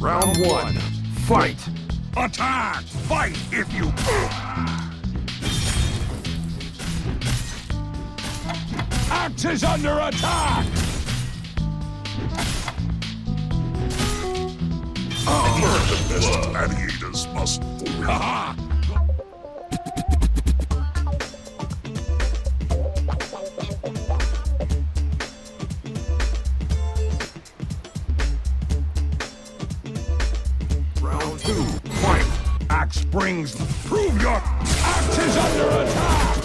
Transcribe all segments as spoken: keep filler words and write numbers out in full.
Round one. Fight! Attack! Fight if you... Axe is under attack! Where the best gladiators must fall. Ha Round two. Fight! Axe springs. Prove your... Axe is under attack!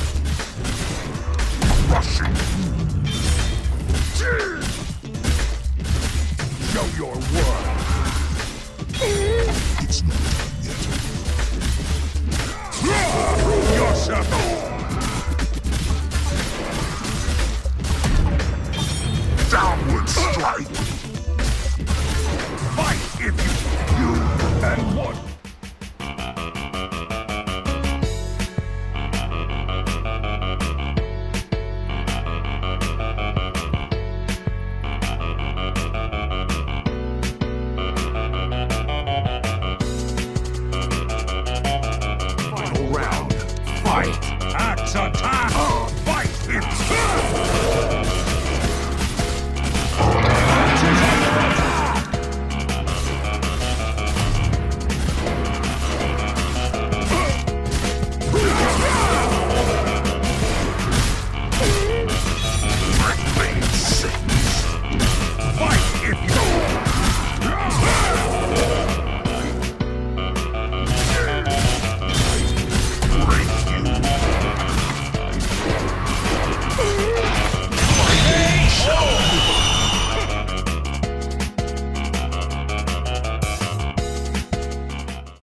Rushing. Show your worth. It's not done yet. Prove yourself. Downward strike. Fight if you... You and what?